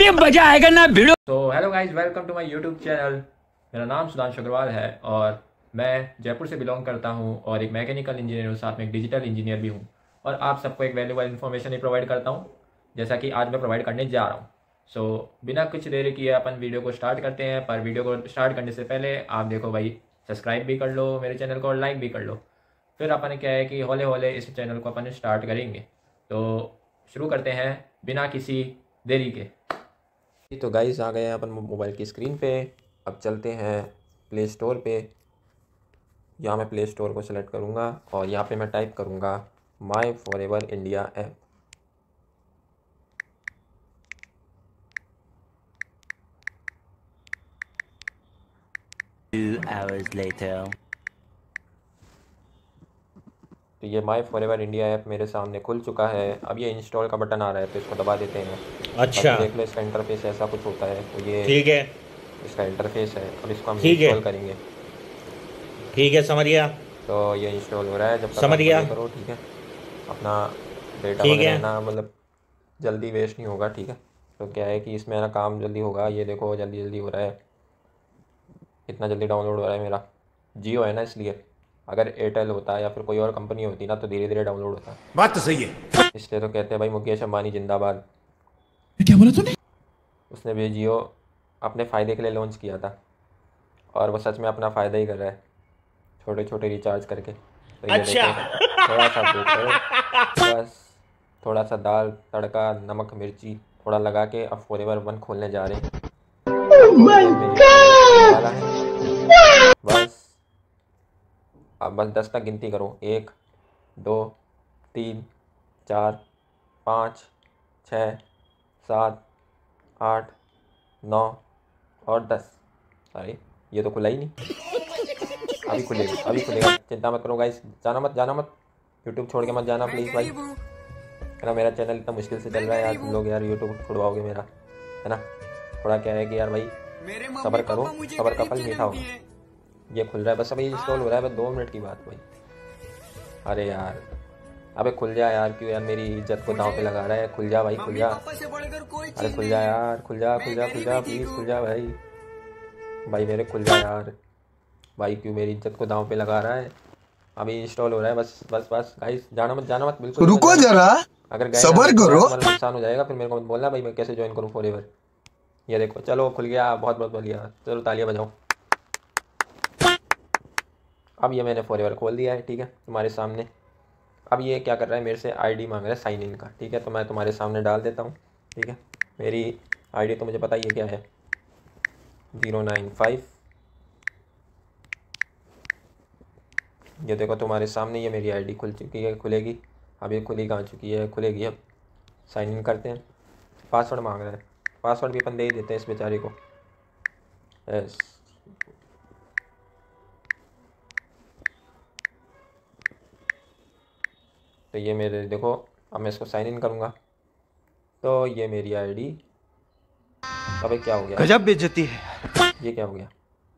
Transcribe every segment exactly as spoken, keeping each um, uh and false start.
ये मजा आएगा ना भिड़ो। तो hello guys, welcome to my YouTube channel. मेरा नाम सुधांशु अग्रवाल है और मैं जयपुर से बिलोंग करता हूं और एक मैकेनिकल इंजीनियर हूं, साथ में एक डिजिटल इंजीनियर भी हूं और आप सबको एक वैल्यूबल इन्फॉर्मेशन ही प्रोवाइड करता हूं, जैसा कि आज मैं प्रोवाइड करने जा रहा हूं। सो so, बिना कुछ देरी किए अपन वीडियो को स्टार्ट करते हैं। पर वीडियो को स्टार्ट करने से पहले आप देखो भाई, सब्सक्राइब भी कर लो मेरे चैनल को और लाइक भी कर लो। फिर अपन क्या है कि हौले हौले इस चैनल को अपन स्टार्ट करेंगे। तो शुरू करते हैं बिना किसी देरी के। तो गाइस आ गए हैं अपन मोबाइल की स्क्रीन पे। अब चलते हैं प्ले स्टोर पे। यहाँ मैं प्ले स्टोर को सेलेक्ट करूँगा और यहाँ पे मैं टाइप करूँगा my forever India app. Two hours later. तो ये माई फॉरएवर इंडिया ऐप मेरे सामने खुल चुका है। अब ये इंस्टॉल का बटन आ रहा है तो इसको दबा देते हैं। अच्छा, देख लो इसका इंटरफेस ऐसा कुछ होता है। तो ये ठीक है, इसका इंटरफेस है। अब इसको हम ठीक है। इंस्टॉल करेंगे। ठीक है, समझ गया। तो ये इंस्टॉल हो रहा है, जब तक समझ आप गया। ये करो। ठीक है, अपना डेटा ठीक वगैरह है। है ना, मतलब जल्दी वेस्ट नहीं होगा। ठीक है, तो क्या है कि इसमें ना काम जल्दी होगा। ये देखो जल्दी जल्दी हो रहा है, इतना जल्दी डाउनलोड हो रहा है। मेरा जियो है ना, इसलिए अगर एयरटेल होता या फिर कोई और कंपनी होती ना तो धीरे धीरे डाउनलोड होता। बात तो सही है। इसलिए तो कहते हैं भाई मुकेश अंबानी जिंदाबाद। क्या बोला तूने? उसने भी जियो अपने फ़ायदे के लिए लॉन्च किया था और वो सच में अपना फ़ायदा ही कर रहा है, छोटे छोटे रिचार्ज करके। तो ये अच्छा। देखो, थोड़ा सा देखो, बस थोड़ा सा दाल तड़का नमक मिर्ची थोड़ा लगा के अब फॉरएवर वन खोलने जा रहे हैं। वाला है बस। अब बस दस तक गिनती करो, एक दो तीन चार पाँच छः सात आठ नौ और दस। अरे ये तो खुला ही नहीं। अभी खुलेगा, अभी खुलेगा, चिंता मत करो गाइस। जाना मत जाना मत यूट्यूब छोड़ के मत जाना प्लीज़ भाई, है ना। मेरा चैनल इतना मुश्किल से चल रहा है यार, तुम लोग यार यूट्यूब छुड़वाओगे मेरा, है ना। थोड़ा क्या है कि यार भाई सब्र करो, सब्र का फल मीठा होगा। ये खुल रहा है बस, अभी इंस्टॉल हो रहा है बस, दो मिनट की बात भाई। अरे यार अबे खुल जा यार, क्यों यार मेरी इज्जत को दांव पे लगा रहा है। खुल जा भाई, खुल जा। अरे खुल जा यार, खुल जा खुल जा खुल जा प्लीज़ खुल जा भाई। भाई मेरे खुल जा यार भाई, क्यों मेरी इज्जत को दांव पे लगा रहा है। अभी इंस्टॉल हो रहा है बस बस बस गाइस, जाना मत जाना मत बिल्कुल। रुको जरा, अगर सब्र करो। नुकसान हो जाएगा फिर मेरे को मत बोलना भाई मैं कैसे ज्वाइन करूँ फॉरएवर। ये देखो चलो खुल गया, बहुत बहुत बढ़िया। चलो तालियां बजाओ। अब ये मैंने फॉरएवर खोल दिया है, ठीक है, तुम्हारे सामने। अब ये क्या कर रहा है, मेरे से आईडी मांग रहा है साइन इन का। ठीक है, तो मैं तुम्हारे सामने डाल देता हूँ। ठीक है, मेरी आईडी तो मुझे पता ही है क्या है, ज़ीरो नाइन फाइव। ये देखो तुम्हारे सामने ये मेरी आईडी खुल चुकी है, खुलेगी। अब ये खुली कहाँ चुकी है, खुलेगी। अब साइन इन करते हैं। पासवर्ड मांग रहा है, पासवर्ड भी अपन दे ही देते हैं इस बेचारे को। यस, तो ये मेरे देखो, अब मैं इसको साइन इन करूँगा तो ये मेरी आईडी। अबे क्या हो गया, गजब बेइज्जती है। ये क्या हो गया।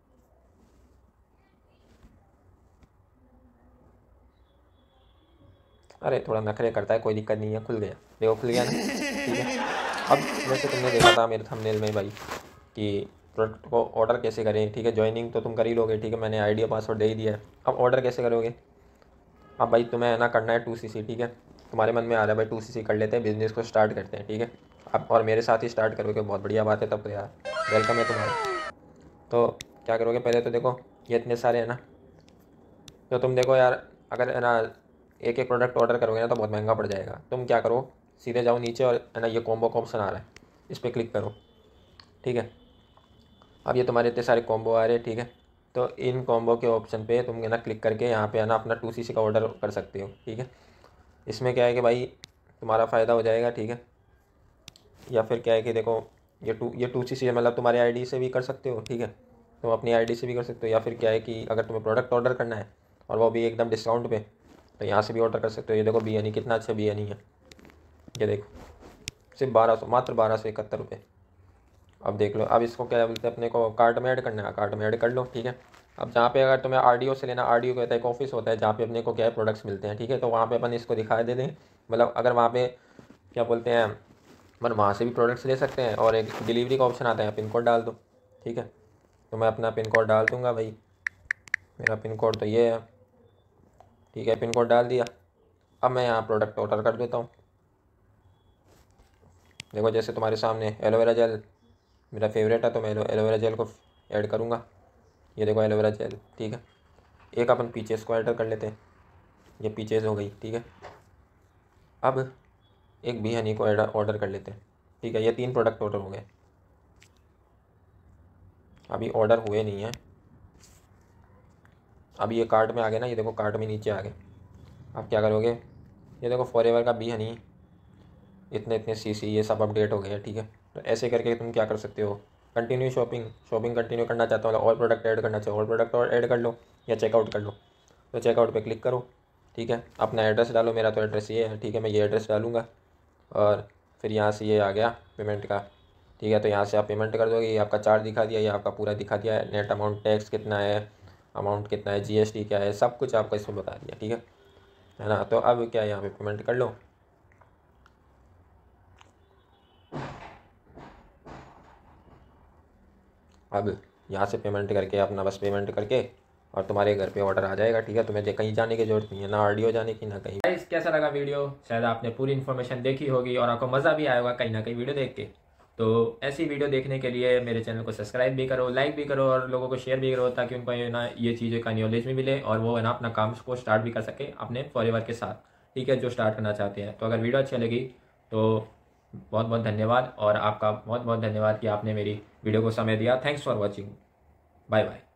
अरे थोड़ा नखरे करता है, कोई दिक्कत नहीं है। खुल गया, देखो खुल गया ना। ठीक है, अब जैसे तुमने देखा था मेरे थंबनेल में भाई कि प्रोडक्ट को ऑर्डर कैसे करें। ठीक है, ज्वाइनिंग तो तुम कर ही लोगे। ठीक है, मैंने आईडी और पासवर्ड दे ही दिया है। अब ऑर्डर कैसे करोगे। अब भाई तुम्हें ना करना है टू सी सी। ठीक है, तुम्हारे मन में आ रहा है भाई टू सी सी कर लेते हैं, बिजनेस को स्टार्ट करते हैं। ठीक है, अब और मेरे साथ ही स्टार्ट करोगे, बहुत बढ़िया बात है। तब तो यार वेलकम है तुम्हारा। तो क्या करोगे, पहले तो देखो ये इतने सारे हैं ना, तो तुम देखो यार अगर है ना एक एक प्रोडक्ट ऑर्डर करोगे ना तो बहुत महंगा पड़ जाएगा। तुम क्या करो, सीधे जाओ नीचे और है ना ये कॉम्बो का ऑप्शन आ रहा है, इस पर क्लिक करो। ठीक है, अब ये तुम्हारे इतने सारे कॉम्बो आ रहे हैं। ठीक है, तो इन कॉम्बो के ऑप्शन पे तुम है ना क्लिक करके यहाँ पे है ना अपना टू सी सी का ऑर्डर कर सकते हो। ठीक है, इसमें क्या है कि भाई तुम्हारा फ़ायदा हो जाएगा। ठीक है, या फिर क्या है कि देखो ये टू ये टू सी सी मतलब तुम्हारे आईडी से भी कर सकते हो। ठीक है, तुम अपनी आईडी से भी कर सकते हो, या फिर क्या है कि अगर तुम्हें प्रोडक्ट ऑर्डर करना है और वो भी एकदम डिस्काउंट पे, तो यहाँ से भी ऑर्डर कर सकते हो। ये देखो बी एन ई कितना अच्छा बी एन ई है, ये देखो सिर्फ बारह सौ मात्र बारह सौ इकहत्तर रुपये। अब देख लो, अब इसको क्या बोलते हैं, अपने को कार्ट में ऐड करना है, कार्ट में ऐड कर लो। ठीक है, अब जहाँ पे अगर तुम्हें आरडीओ से लेना, आरडीओ कहता है एक ऑफिस होता है जहाँ पे अपने को क्या है प्रोडक्ट्स मिलते हैं। ठीक है, तो वहाँ पे अपन इसको दिखा दे दें, मतलब अगर वहाँ पे क्या बोलते हैं मतलब वहाँ से भी प्रोडक्ट्स ले सकते हैं। और एक डिलीवरी का ऑप्शन आता है, पिन कोड डाल दो, ठीक है। तो मैं अपना पिन कोड डाल दूँगा भाई, मेरा पिन कोड तो ये है, ठीक है। पिन कोड डाल दिया। अब मैं यहाँ प्रोडक्ट ऑर्डर कर देता हूँ। देखो जैसे तुम्हारे सामने एलोवेरा जेल मेरा फेवरेट है, तो मैं एलोवेरा जेल को ऐड करूँगा। ये देखो एलोवेरा जेल, ठीक है। एक अपन पीचेस को ऐड कर लेते हैं, ये पीचेस हो गई, ठीक है। अब एक बी हनी को ऐड ऑर्डर कर लेते हैं, ठीक है। ये तीन प्रोडक्ट ऑर्डर हो गए। अभी ऑर्डर हुए नहीं है, अभी ये कार्ट में आ गए ना, ये देखो कार्ट में नीचे आ गए। अब क्या करोगे, ये देखो फॉरएवर का बी हनी इतने इतने सीसी ये सब अपडेट हो गए हैं, ठीक है। तो ऐसे करके तुम क्या कर सकते हो, कंटिन्यू शॉपिंग शॉपिंग कंटिन्यू करना चाहता हो, और प्रोडक्ट ऐड करना चाहो और प्रोडक्ट और ऐड कर लो, या चेकआउट कर लो। तो चेकआउट पे क्लिक करो, ठीक है। अपना एड्रेस डालो, मेरा तो एड्रेस ये है, ठीक है। मैं ये एड्रेस डालूँगा और फिर यहाँ से ये आ गया पेमेंट का, ठीक है। तो यहाँ से आप पेमेंट कर दोगे, ये आपका चार्ज दिखा दिया, ये आपका पूरा दिखा दिया है, नेट अमाउंट, टैक्स कितना है, अमाउंट कितना है, जीएसटी क्या है, सब कुछ आपको इसमें बता दिया, ठीक है है ना। तो अब क्या, यहाँ पे पेमेंट कर लो। अब यहाँ से पेमेंट करके अपना बस पेमेंट करके और तुम्हारे घर पे ऑर्डर आ जाएगा, ठीक है। तुम्हें कहीं जाने की जरूरत नहीं है, ना आरडीओ जाने की, ना कहीं। गाइस कैसा लगा वीडियो, शायद आपने पूरी इन्फॉर्मेशन देखी होगी और आपको मज़ा भी आया होगा कहीं ना कहीं वीडियो देख के। तो ऐसी वीडियो देखने के लिए मेरे चैनल को सब्सक्राइब भी करो, लाइक भी करो और लोगों को शेयर भी करो, ताकि उनको ये ना ये चीज़ें का नॉलेज भी मिले और वो है ना अपना काम को स्टार्ट भी कर सके अपने फॉरएवर के साथ, ठीक है, जो स्टार्ट करना चाहते हैं। तो अगर वीडियो अच्छी लगी तो बहुत बहुत धन्यवाद, और आपका बहुत बहुत धन्यवाद कि आपने मेरी वीडियो को समय दिया। Thanks for watching, bye bye.